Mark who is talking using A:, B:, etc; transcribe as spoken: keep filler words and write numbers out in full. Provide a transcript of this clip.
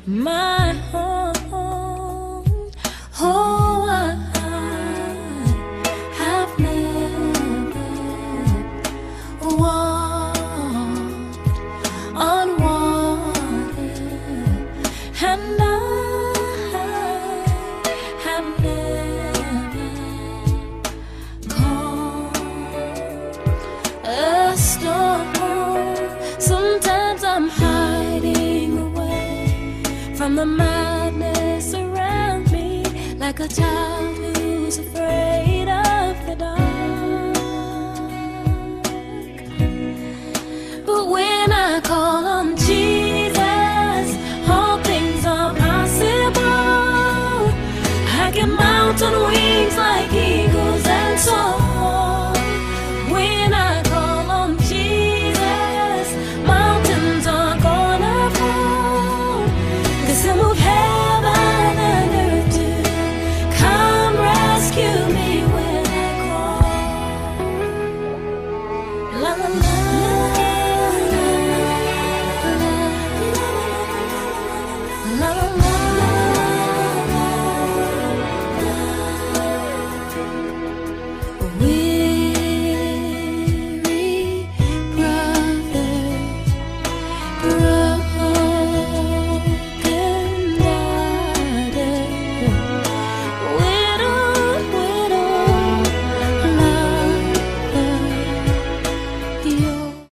A: my home. Oh, I have never walked on water, and I have never calmed a storm. Sometimes I'm hiding away from the madness around me, like a child who's afraid.